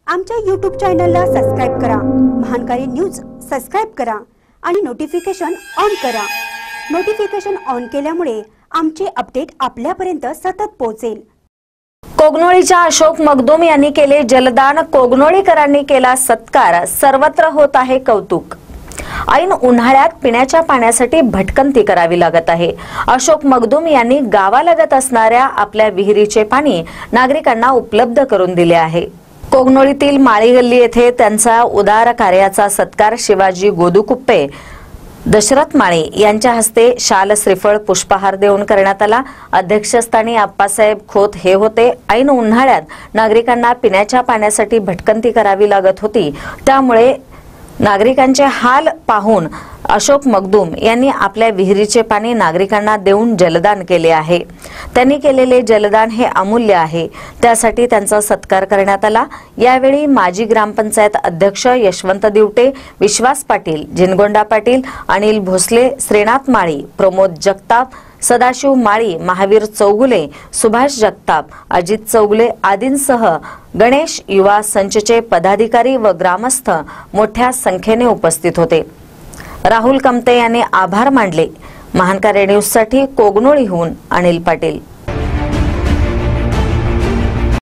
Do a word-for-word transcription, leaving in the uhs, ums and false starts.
आमच्या यूट्यूब चॅनलला सबस्क्राइब करा, महानकारी न्यूज सबस्क्राइब करा आणि नोटिफिकेशन ऑन करा। नोटिफिकेशन ऑन केल्यामुळे आमचे अपडेट आपल्यापर्यंत सतत पोहोचेल। कोगनोळीच्या अशोक मगदूम यांनी केले जलदान, कोगनोळीकरांनी केला सत्कार, सर्वत्र होत आहे कौतुक। ऐन उन्हाळ्यात पिण्याच्या पाण्यासाठी भटकंती करावी लागत आहे। अशोक मगदूम यांनी गावालगत असणाऱ्या आपल्या विहिरीचे पाणी नागरिकांना उपलब्ध करून दिले आहे। कोगनोळीतील माळी गल्ली येथे त्यांचा उदार कार्याचा सत्कार शिवाजी गोदुकुप्पे, दशरथ माळी यांच्या हस्ते शाल, श्रीफळ, पुष्पहार देऊन करण्यात आला। अध्यक्षस्थानी आप्पासाहेब खोत हे होते। ऐन उन्हाळ्यात नागरिकांना पिण्याच्या पाण्यासाठी भटकंती करावी लागत होती, त्यामुळे नागरिकांचे हाल पाहून अशोक मगदूम यांनी आपल्या विहिरीचे पाणी नागरिकांना देऊन जलदान केले आहे। त्यांनी केलेले जलदान हे अमूल्य आहे, त्यासाठी त्यांचा सत्कार करण्यात आला। यावेळी माजी ग्रामपंचायत अध्यक्ष यशवंत दिवटे, विश्वास पाटील, जिनगोंडा पाटील, अनिल भोसले, श्रीनाथ माळी, प्रमोद जगताप, सदाशिव माळी, महावीर चौगुले, सुभाष जगताप, अजित चौगुले आदींसह गणेश युवा संचचे पदाधिकारी व ग्रामस्थ मोठ्या संख्येने उपस्थित होते। राहुल कमते यांनी आभार मानले। महानकारी न्यूज साठी कोगनोळीहून अनिल पाटील।